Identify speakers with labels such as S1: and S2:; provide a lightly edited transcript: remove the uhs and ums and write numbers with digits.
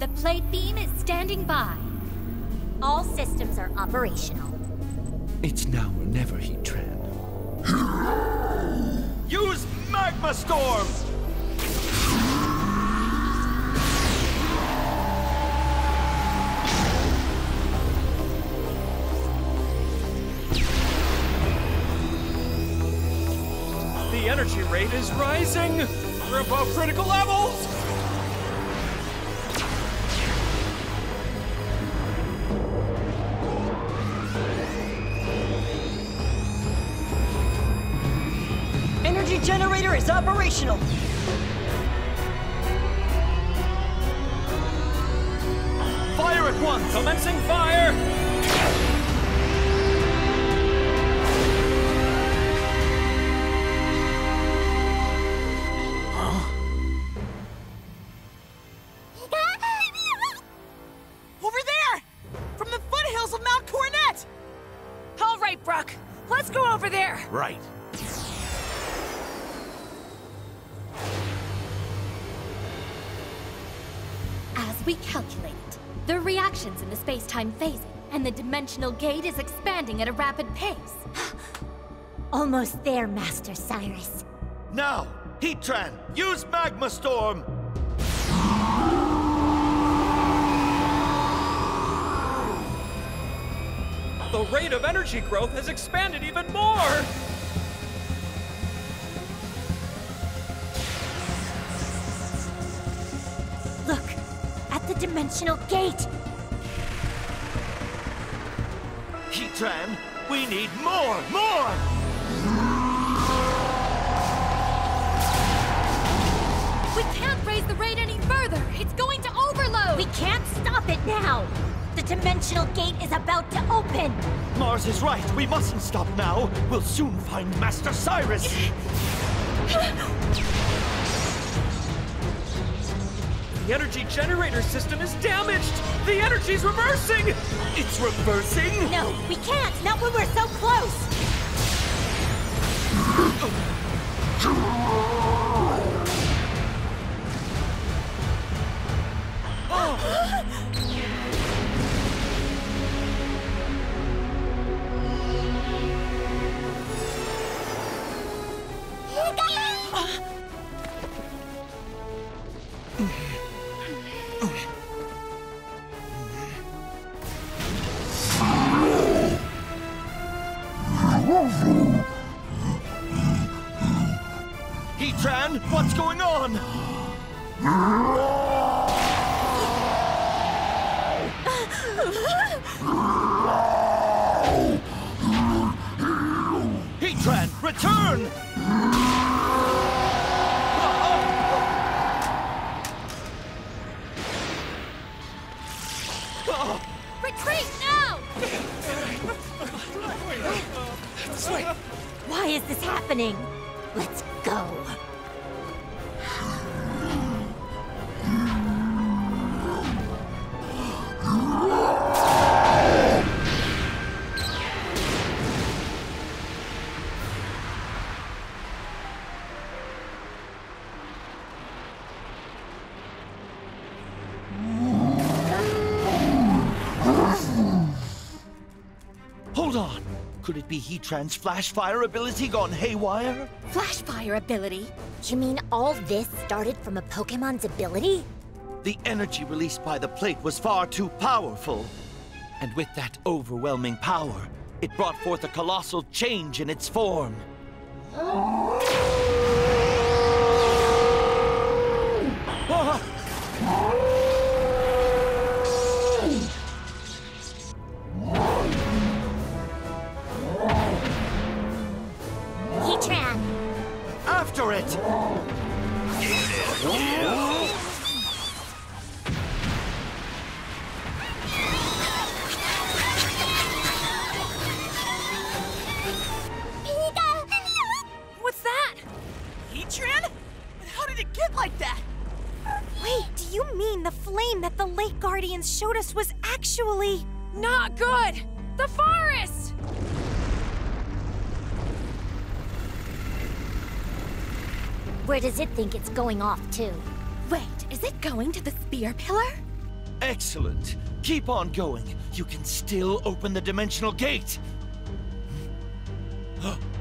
S1: The plate beam is standing by.
S2: All systems are operational.
S3: It's now or never, Heatran.
S4: Use Magma Storm!
S5: The energy rate is rising! We're above critical levels!
S6: Energy generator is operational!
S4: Fire at once!
S5: Commencing fire!
S6: Over there! From the foothills of Mount Coronet!
S1: All right, Brock. Let's go over there.
S4: Right.
S1: As we calculated, the reactions in the space-time phasing and the dimensional gate is expanding at a rapid pace.
S2: Almost there, Master Cyrus.
S4: Now, Heatran, use Magma Storm!
S5: The rate of energy growth has expanded even more!
S2: Look, at the dimensional gate.
S4: Heatran, we need more! More!
S1: We can't raise the rate any further. It's going to overload.
S2: We can't stop it now. The dimensional gate is about to open.
S4: Mars is right. We mustn't stop now. We'll soon find Master Cyrus.
S5: The energy generator system is damaged! The energy's reversing!
S4: It's reversing?
S2: No, we can't. Not when we're so close.
S4: Heatran, what's going on? Heatran, return!
S1: Retreat now!
S2: Why is this happening? Let's go.
S4: Hold on. Could it be Heatran's flash fire ability gone haywire?
S1: Flash fire ability?
S2: You mean all this started from a Pokemon's ability?
S4: The energy released by the plate was far too powerful. And with that overwhelming power, it brought forth a colossal change in its form.
S2: Heatran!
S4: After it!
S6: What's that? Heatran? How did it get like that?
S2: Wait, do you mean the flame that the Lake Guardians showed us was actually...
S1: Not good! The forest!
S2: Where does it think it's going off to?
S1: Wait, is it going to the spear pillar?
S4: Excellent. Keep on going. You can still open the dimensional gate.